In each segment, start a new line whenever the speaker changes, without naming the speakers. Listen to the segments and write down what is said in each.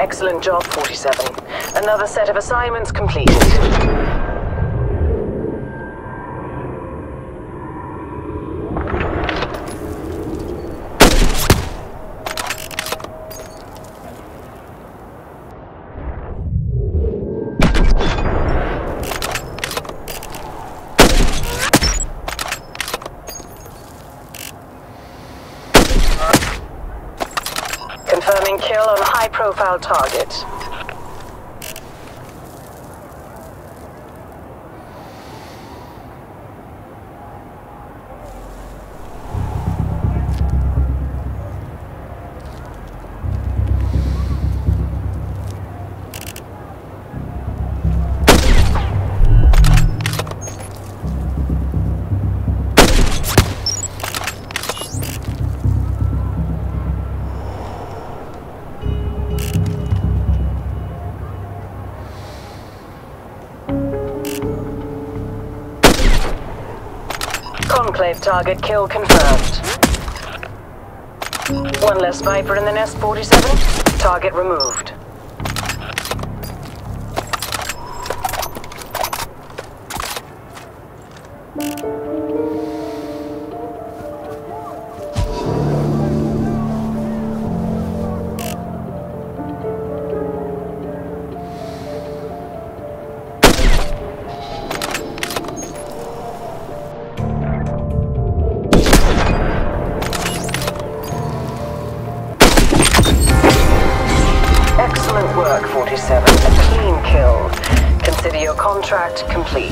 Excellent job, 47. Another set of assignments completed. Confirming kill on high-profile target. Conclave target kill confirmed. One less Viper in the nest, 47. Target removed. Excellent work, 47. A clean kill. Consider your contract complete.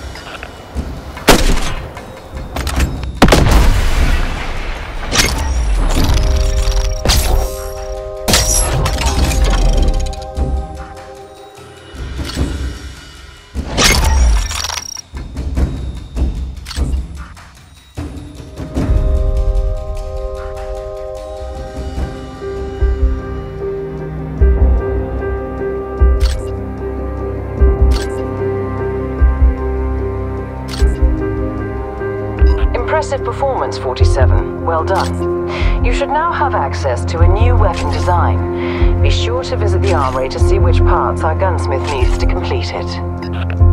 Impressive performance, 47. Well done. You should now have access to a new weapon design. Be sure to visit the armory to see which parts our gunsmith needs to complete it.